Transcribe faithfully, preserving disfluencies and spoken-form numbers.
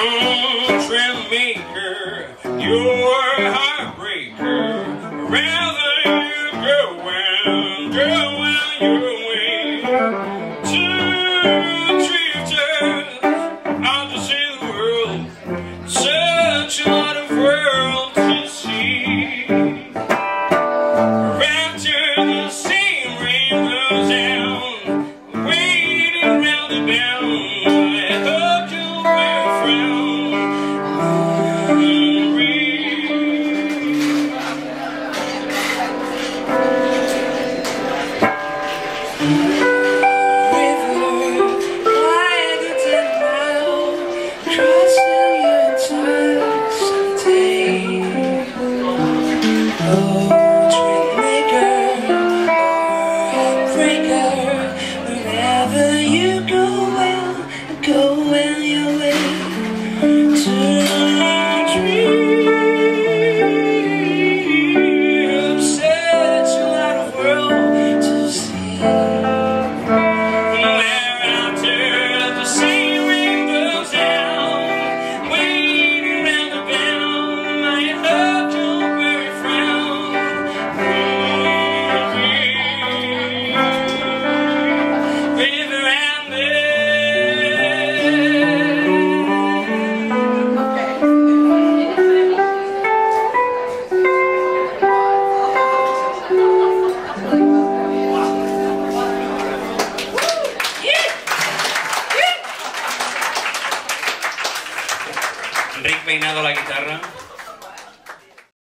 country maker, you're a heartbreaker. Rather you go and go on your way. Two drifters out to see the world, such a lot of world to see. After the same rain goes down, waiting round the bend, I hope you'll wear a frown. Enric Peinado a la guitarra.